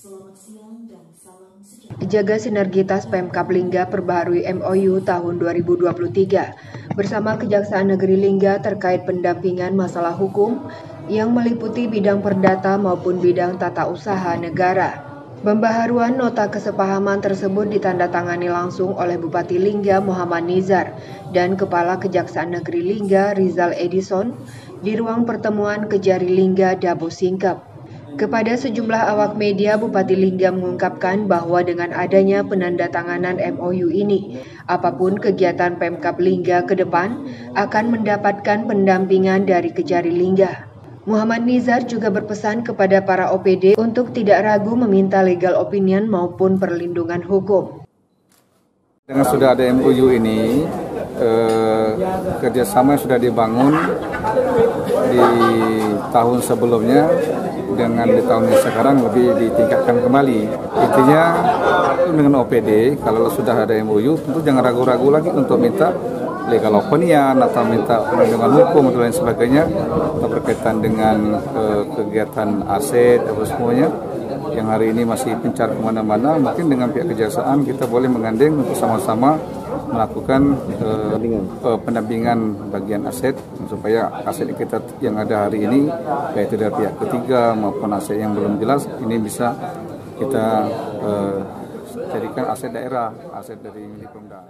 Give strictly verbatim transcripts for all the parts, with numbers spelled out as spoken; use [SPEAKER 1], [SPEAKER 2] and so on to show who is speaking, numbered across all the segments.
[SPEAKER 1] Selamat siang dan salam sejahtera.
[SPEAKER 2] Jaga sinergitas Pemkab Lingga perbaharui M O U tahun dua ribu dua puluh tiga bersama Kejaksaan Negeri Lingga terkait pendampingan masalah hukum yang meliputi bidang perdata maupun bidang tata usaha negara. Pembaharuan nota kesepahaman tersebut ditandatangani langsung oleh Bupati Lingga Muhammad Nizar dan Kepala Kejaksaan Negeri Lingga Rizal Edison di ruang pertemuan Kejari Lingga Dabo Singkep. Kepada sejumlah awak media, Bupati Lingga mengungkapkan bahwa dengan adanya penandatanganan M O U ini, apapun kegiatan Pemkab Lingga ke depan akan mendapatkan pendampingan dari Kejari Lingga. Muhammad Nizar juga berpesan kepada para O P D untuk tidak ragu meminta legal opinion maupun perlindungan hukum.
[SPEAKER 3] Dengan sudah ada M O U ini, eh, kerjasama yang sudah dibangun di tahun sebelumnya dengan di tahun yang sekarang lebih ditingkatkan kembali. Intinya dengan O P D, kalau sudah ada M O U, tentu jangan ragu-ragu lagi untuk minta legal opinion atau minta perlindungan hukum dan lain sebagainya berkaitan dengan eh, kegiatan aset atau semuanya yang hari ini masih pencar kemana-mana. Mungkin dengan pihak kejaksaan kita boleh menggandeng untuk sama-sama melakukan eh, eh, pendampingan bagian aset supaya aset kita yang ada hari ini baik itu dari pihak ketiga maupun aset yang belum jelas ini bisa kita eh, jadikan aset daerah, aset dari milik Pemda.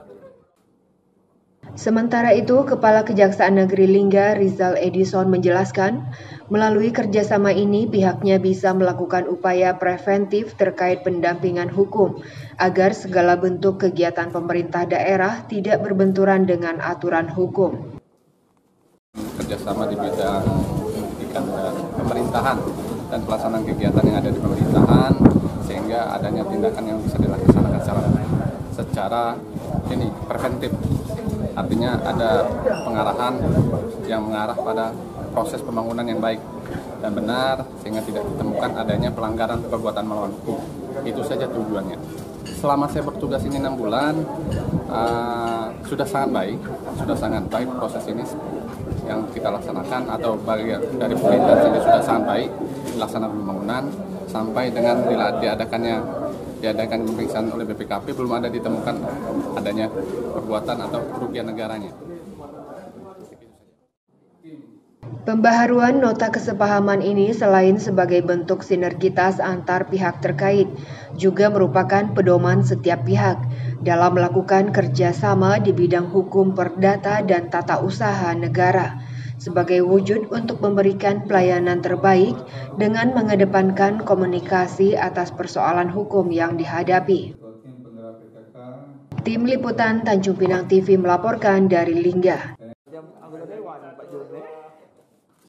[SPEAKER 2] Sementara itu, Kepala Kejaksaan Negeri Lingga Rizal Edison menjelaskan, melalui kerjasama ini pihaknya bisa melakukan upaya preventif terkait pendampingan hukum agar segala bentuk kegiatan pemerintah daerah tidak berbenturan dengan aturan hukum.
[SPEAKER 4] Kerjasama di bidang pendidikan dan pemerintahan dan pelaksanaan kegiatan yang ada di pemerintahan sehingga adanya tindakan yang bisa dilaksanakan secara secara ini preventif. Artinya ada pengarahan yang mengarah pada proses pembangunan yang baik dan benar sehingga tidak ditemukan adanya pelanggaran perbuatan melawan hukum. Itu saja tujuannya. Selama saya bertugas ini enam bulan uh, sudah sangat baik, sudah sangat baik proses ini yang kita laksanakan atau bagian dari pemerintah ini sudah sangat baik dilaksanakan pembangunan sampai dengan diadakannya diadakan pemeriksaan oleh B P K P belum ada ditemukan adanya perbuatan atau kerugian negaranya.
[SPEAKER 2] Pembaharuan nota kesepahaman ini selain sebagai bentuk sinergitas antar pihak terkait, juga merupakan pedoman setiap pihak dalam melakukan kerjasama di bidang hukum perdata dan tata usaha negara, sebagai wujud untuk memberikan pelayanan terbaik dengan mengedepankan komunikasi atas persoalan hukum yang dihadapi. Tim Liputan Tanjung Pinang T V melaporkan dari Lingga.